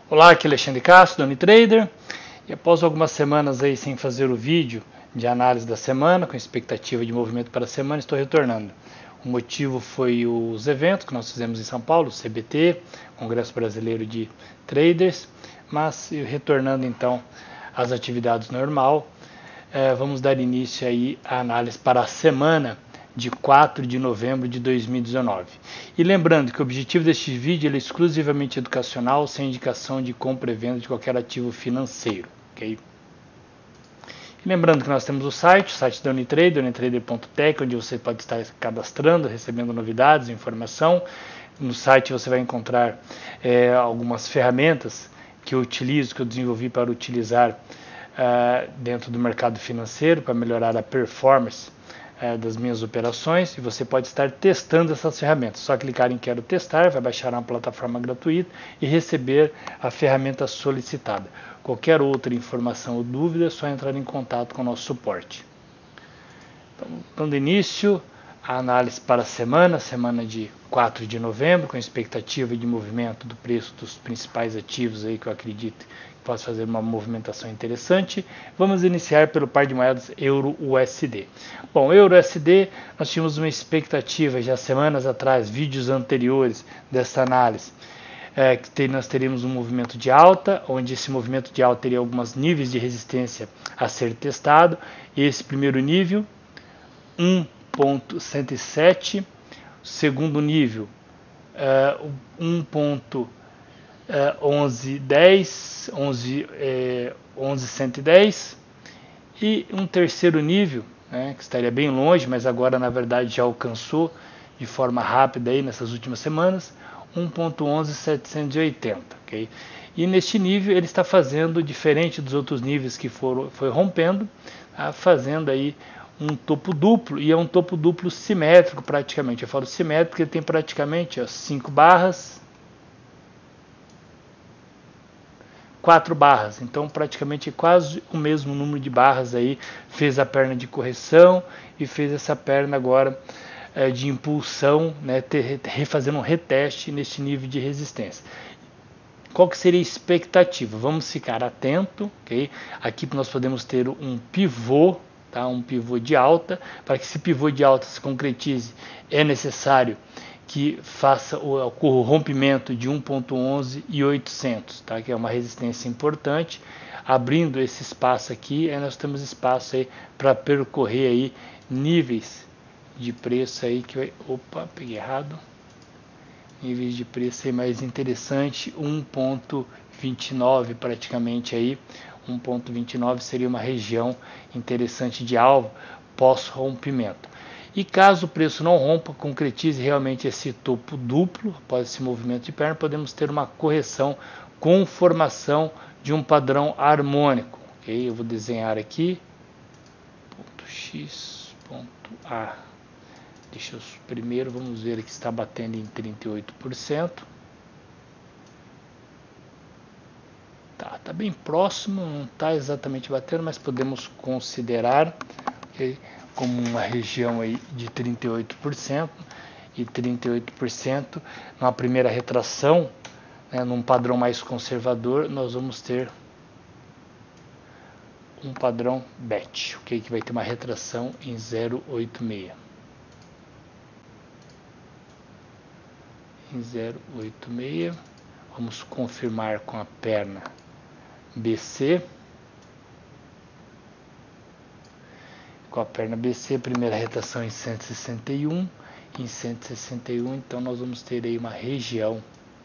Olá, aqui é Alexandre Castro, do Unitrader, e após algumas semanas aí sem fazer o vídeo de análise da semana, com expectativa de movimento para a semana, estou retornando. O motivo foi os eventos que nós fizemos em São Paulo, o CBT, Congresso Brasileiro de Traders, mas retornando então às atividades normal, vamos dar início aí à análise para a semana de 4 de novembro de 2019. E lembrando que o objetivo deste vídeo é exclusivamente educacional, sem indicação de compra e venda de qualquer ativo financeiro. Okay? E lembrando que nós temos o site da Unitrader, unitrader.tech, onde você pode estar cadastrando, recebendo novidades, informação. No site você vai encontrar algumas ferramentas que eu utilizo, que eu desenvolvi para utilizar dentro do mercado financeiro, para melhorar a performance das minhas operações, e você pode estar testando essas ferramentas. Só clicar em Quero Testar, vai baixar uma plataforma gratuita e receber a ferramenta solicitada. Qualquer outra informação ou dúvida é só entrar em contato com o nosso suporte. Então, dando início à análise para a semana de 4 de novembro, com expectativa de movimento do preço dos principais ativos aí que eu acredito que possa fazer uma movimentação interessante. Vamos iniciar pelo par de moedas Euro-USD. Bom, Euro-USD, nós tínhamos uma expectativa já semanas atrás, vídeos anteriores dessa análise, que nós teríamos um movimento de alta, onde esse movimento de alta teria alguns níveis de resistência a ser testado. Esse primeiro nível, 1.107, segundo nível, 1.1110 e um terceiro nível, que estaria bem longe, mas agora na verdade já alcançou de forma rápida aí nessas últimas semanas, 1.11780, ok? E neste nível ele está fazendo diferente dos outros níveis que foi rompendo, fazendo aí um topo duplo, e é um topo duplo simétrico praticamente. Eu falo simétrico porque ele tem praticamente 5 barras, 4 barras, então praticamente quase o mesmo número de barras aí. Fez a perna de correção e fez essa perna agora de impulsão, refazendo um reteste neste nível de resistência. Qual que seria a expectativa? Vamos ficar atento, ok? Aqui nós podemos ter um pivô, um pivô de alta. Para que esse pivô de alta se concretize, é necessário que ocorra o rompimento de 1.11 e 800, que é uma resistência importante. Abrindo esse espaço aqui, nós temos espaço aí para percorrer aí níveis de preço aí que vai, peguei errado. Níveis de preço aí mais interessante, 1.29 praticamente aí. 1.29 seria uma região interessante de alvo pós-rompimento. E caso o preço não rompa, concretize realmente esse topo duplo, após esse movimento de perna, podemos ter uma correção com formação de um padrão harmônico. Okay? Eu vou desenhar aqui, ponto X, ponto A. Primeiro vamos ver que está batendo em 38%. Tá bem próximo, não está exatamente batendo, mas podemos considerar como uma região aí de 38%, e 38%, numa primeira retração, num padrão mais conservador, nós vamos ter um padrão BET, que vai ter uma retração em 0,86. Em 0,86, vamos confirmar com a perna BC. Com a perna BC, primeira retração em 161, em 161, então nós vamos ter aí uma região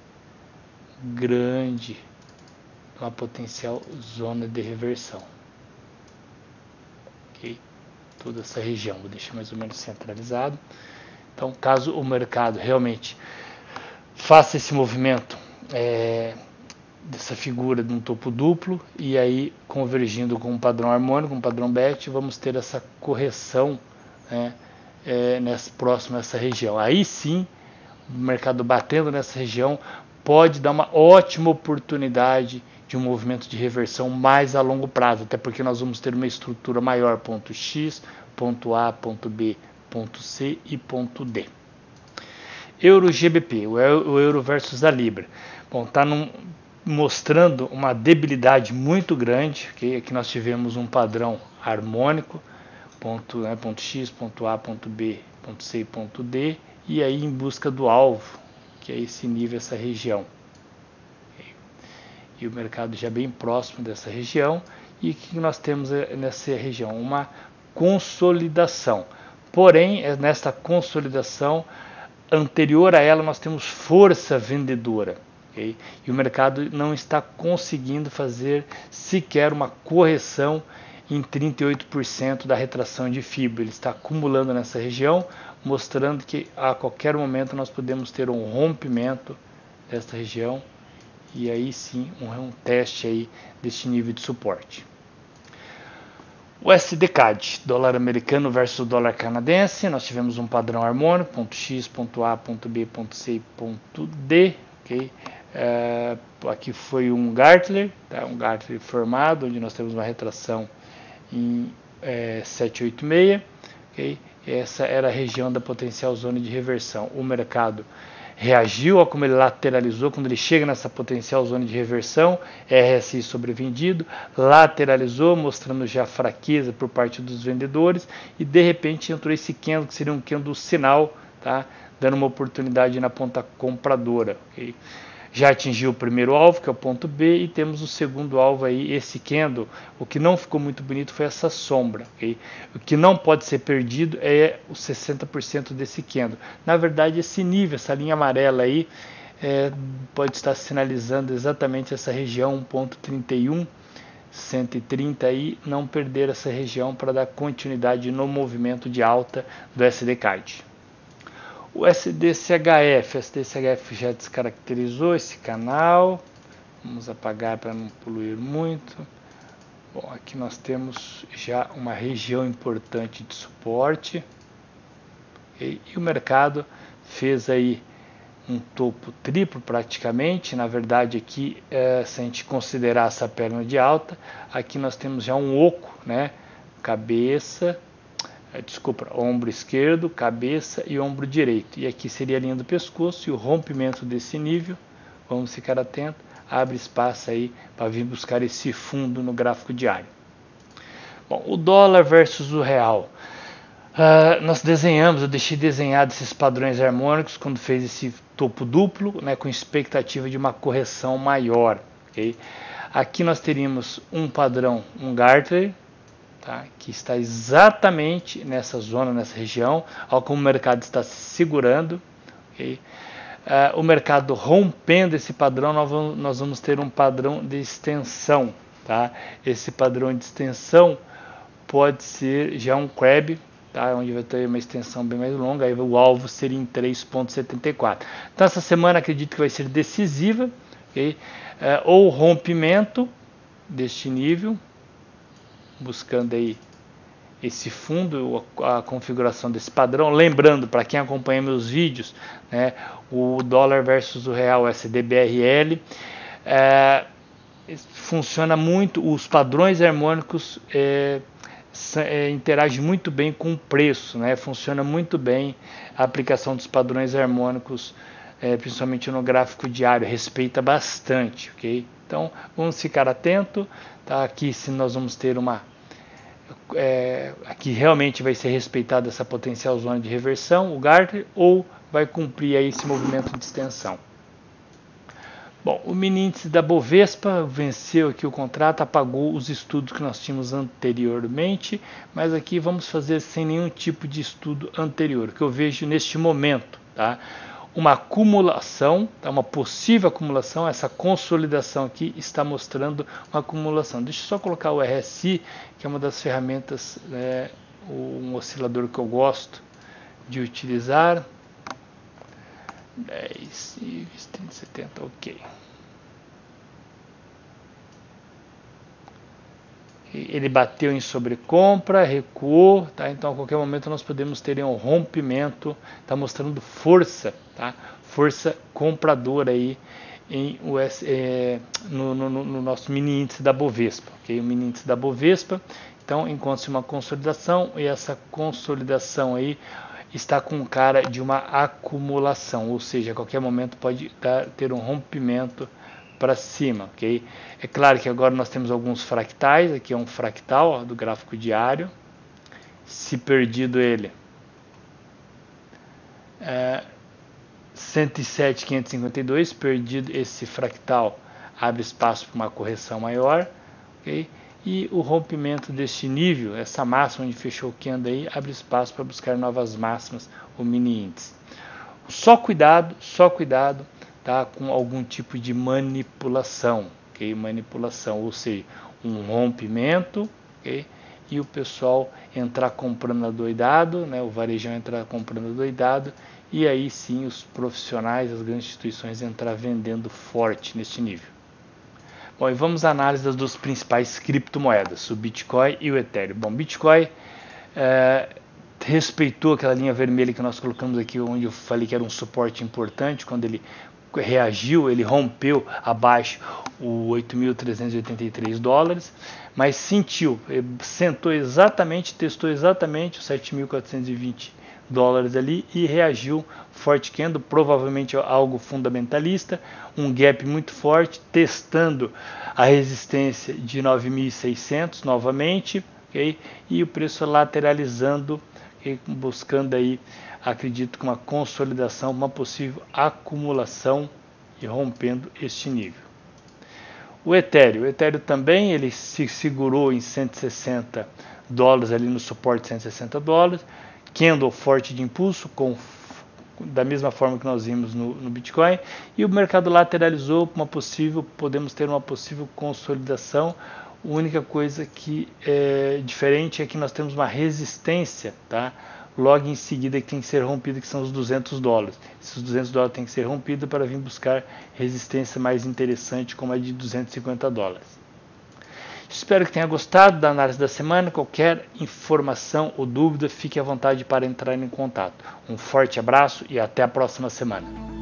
grande, uma potencial zona de reversão. Ok? Toda essa região, vou deixar mais ou menos centralizado. Então, caso o mercado realmente faça esse movimento dessa figura de um topo duplo, e aí convergindo com um padrão harmônico, um padrão BET, vamos ter essa correção próximo a essa região. Aí sim, o mercado batendo nessa região pode dar uma ótima oportunidade de um movimento de reversão mais a longo prazo, até porque nós vamos ter uma estrutura maior, ponto X, ponto A, ponto B, ponto C e ponto D. Euro GBP, o euro versus a libra. Bom, está num mostrando uma debilidade muito grande, okay? Aqui nós tivemos um padrão harmônico, ponto X, ponto A, ponto B, ponto C e ponto D, e aí em busca do alvo, que é esse nível, essa região. Okay? E o mercado já bem próximo dessa região, e o que nós temos nessa região? Uma consolidação. Porém, nesta consolidação, anterior a ela, nós temos força vendedora. Okay? E o mercado não está conseguindo fazer sequer uma correção em 38% da retração de fibra. Ele está acumulando nessa região, mostrando que a qualquer momento nós podemos ter um rompimento desta região e aí sim um teste aí deste nível de suporte. O SDCAD, dólar americano versus dólar canadense, nós tivemos um padrão harmônico, ponto X, ponto A, ponto B, ponto C, ponto D. Okay? Aqui foi um Gartner, tá? Um Gartner formado, onde nós temos uma retração em 786. Okay? Essa era a região da potencial zona de reversão. O mercado reagiu a como ele lateralizou, quando ele chega nessa potencial zona de reversão, RSI sobrevendido, lateralizou, mostrando já fraqueza por parte dos vendedores, e de repente entrou esse candle, que seria um candle sinal, tá? Dando uma oportunidade na ponta compradora. Okay? Já atingiu o primeiro alvo, que é o ponto B, e temos o segundo alvo aí, esse candle. O que não ficou muito bonito foi essa sombra. Okay? O que não pode ser perdido é os 60% desse candle. Na verdade, esse nível, essa linha amarela aí, pode estar sinalizando exatamente essa região 1.31, 130 aí, não perder essa região para dar continuidade no movimento de alta do SDCAD. O SDCHF já descaracterizou esse canal. Vamos apagar para não poluir muito. Bom, aqui nós temos já uma região importante de suporte. E o mercado fez aí um topo triplo praticamente. Na verdade aqui, se a gente considerar essa perna de alta, aqui nós temos já um oco, né? Ombro esquerdo, cabeça e ombro direito. E aqui seria a linha do pescoço, e o rompimento desse nível, vamos ficar atento, abre espaço aí para vir buscar esse fundo no gráfico diário. Bom, o dólar versus o real. Eu deixei desenhado esses padrões harmônicos quando fez esse topo duplo, né, com expectativa de uma correção maior. Okay? Aqui nós teríamos um padrão, um Gartner, tá, que está exatamente nessa zona, nessa região, ao como o mercado está se segurando. Okay? O mercado rompendo esse padrão, nós vamos ter um padrão de extensão. Tá? Esse padrão de extensão pode ser já um crab, tá? Onde vai ter uma extensão bem mais longa, aí o alvo seria em 3,74. Então essa semana acredito que vai ser decisiva, okay? Ou rompimento deste nível, buscando aí esse fundo, a configuração desse padrão. Lembrando, para quem acompanha meus vídeos, né, o dólar versus o real SDBRL funciona muito, os padrões harmônicos interagem muito bem com o preço, né? Funciona muito bem a aplicação dos padrões harmônicos, principalmente no gráfico diário, respeita bastante, ok? Então vamos ficar atento, tá? Aqui se nós vamos ter aqui realmente vai ser respeitada essa potencial zona de reversão, o Gartner, ou vai cumprir aí esse movimento de extensão. Bom, o mini índice da Bovespa venceu aqui o contrato, apagou os estudos que nós tínhamos anteriormente, mas aqui vamos fazer sem nenhum tipo de estudo anterior, que eu vejo neste momento, tá? Uma acumulação, tá? Uma possível acumulação, essa consolidação aqui está mostrando uma acumulação. Deixa eu só colocar o RSI, que é uma das ferramentas, um oscilador que eu gosto de utilizar. 10, 20, 30, 70, ok. Ele bateu em sobrecompra, recuou, tá? Então a qualquer momento nós podemos ter um rompimento, está mostrando força, tá? Força compradora aí no nosso mini índice da Bovespa, ok? O mini índice da Bovespa, então encontra-se uma consolidação, e essa consolidação aí está com cara de uma acumulação, ou seja, a qualquer momento pode ter um rompimento para cima, ok? É claro que agora nós temos alguns fractais, aqui é um fractal, ó, do gráfico diário. Se perdido ele, 107.552, perdido esse fractal, abre espaço para uma correção maior, ok? E o rompimento deste nível, essa máxima onde fechou o candle aí, abre espaço para buscar novas máximas, o mini índice. Só cuidado, tá, com algum tipo de manipulação, ok? Manipulação, ou seja, um rompimento, ok? E o pessoal entrar comprando adoidado, né? O varejão entrar comprando adoidado, e aí sim os profissionais, as grandes instituições entrar vendendo forte neste nível. Bom, e vamos à análise das duas principais criptomoedas, o Bitcoin e o Ethereum. Bom, Bitcoin respeitou aquela linha vermelha que nós colocamos aqui, onde eu falei que era um suporte importante, quando ele reagiu, ele rompeu abaixo o 8.383 dólares, mas sentiu, sentou exatamente, testou exatamente os 7.420 dólares ali e reagiu forte candle, provavelmente algo fundamentalista, um gap muito forte, testando a resistência de 9.600 novamente, okay? E o preço lateralizando, okay? Buscando aí, acredito que uma consolidação, uma possível acumulação e rompendo este nível. O Ethereum também ele se segurou em 160 dólares ali no suporte de 160 dólares, candle forte de impulso, da mesma forma que nós vimos no Bitcoin, e o mercado lateralizou uma possível, podemos ter uma possível consolidação. A única coisa que é diferente é que nós temos uma resistência, tá? Logo em seguida que tem que ser rompido, que são os 200 dólares. Esses 200 dólares tem que ser rompido para vir buscar resistência mais interessante, como a de 250 dólares. Espero que tenha gostado da análise da semana. Qualquer informação ou dúvida, fique à vontade para entrar em contato. Um forte abraço e até a próxima semana.